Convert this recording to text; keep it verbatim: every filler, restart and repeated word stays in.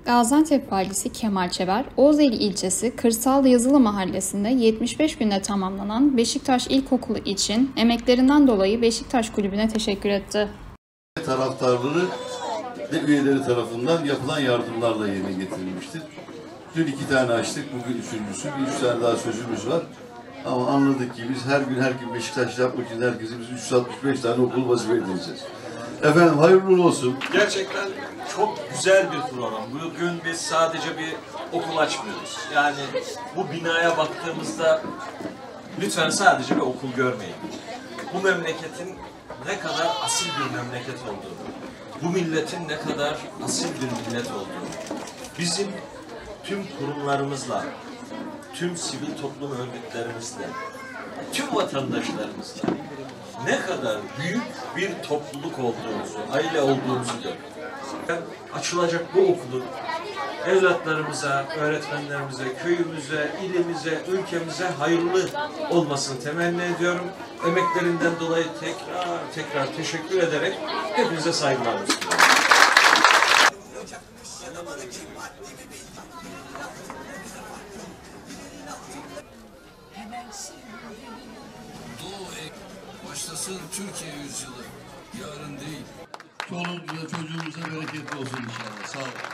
Gaziantep Valisi Kemal Çeber, Oğuzeli ilçesi Kırsal Yazılı Mahallesi'nde yetmiş beş günde tamamlanan Beşiktaş İlkokulu için emeklerinden dolayı Beşiktaş Kulübü'ne teşekkür etti. Taraftarları ve üyeleri tarafından yapılan yardımlarla yerine getirilmiştir. Dün iki tane açtık, bugün üçüncüsü, bir üç tane daha sözümüz var. Ama anladık ki biz her gün her gün Beşiktaş yapmak için herkese biz üç yüz altmış beş tane okul vazife edeceğiz. Efendim hayırlı olsun. Gerçekten çok güzel bir program. Bugün biz sadece bir okul açmıyoruz. Yani bu binaya baktığımızda lütfen sadece bir okul görmeyin. Bu memleketin ne kadar asil bir memleket olduğunu, bu milletin ne kadar asil bir millet olduğunu, bizim tüm kurumlarımızla, tüm sivil toplum örgütlerimizle, tüm vatandaşlarımızla ne kadar büyük bir topluluk olduğumuzu, aile olduğumuzu görüyorum. Açılacak bu okulun evlatlarımıza, öğretmenlerimize, köyümüze, ilimize, ülkemize hayırlı olmasını temenni ediyorum. Emeklerinden dolayı tekrar tekrar teşekkür ederek hepinize saygılar sunuyorum. Başlasın Türkiye yüzyılı, yarın değil. Çoluğumuza, çocuğumuza bereketli olsun inşallah. Sağ olun.